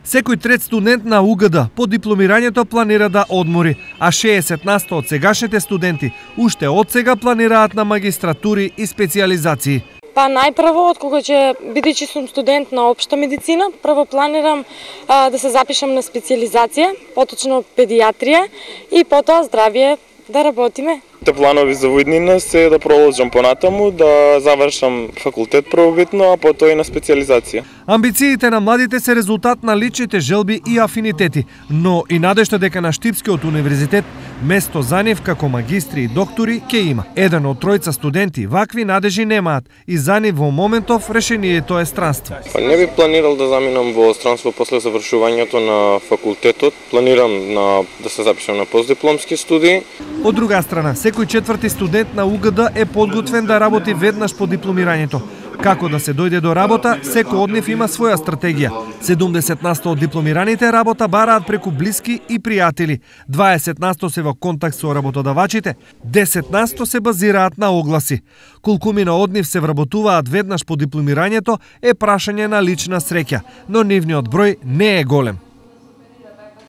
Секој трет студент на УГД по дипломирањето планира да одмори, а 60% од сегашните студенти уште од сега планираат на магистратури и специјализации. Па најпрво, откога ќе бидејќи сум студент на општа медицина, прво планирам да се запишам на специјализација, поточно педијатрија и потоа здравје да работиме. Планови за војднина се да продолжам понатаму, да завршам факултет првобитно, а потоа и на специјализација. Амбициите на младите се резултат на личните желби и афинитети, но и надежта дека на Штипскиот универзитет место за нив како магистри и доктори ќе има. Еден од тројца студенти вакви надежи немаат и за нив во моментов решението е странство. Не би планирал да заминам во странство после завршувањето на факултетот. Планирам да се запишам на постдипломски студии. Од друга страна, секој четврти студент на УГД е подготвен да работи веднаш по дипломирањето. Како да се дојде до работа, секој од нив има своја стратегија. 70% од дипломираните работа бараат преку блиски и пријатели, 20% се во контакт со работодавачите, 10% се базираат на огласи. Колкумина од нив се вработуваат веднаш по дипломирањето е прашање на лична среќа, но нивниот број не е голем.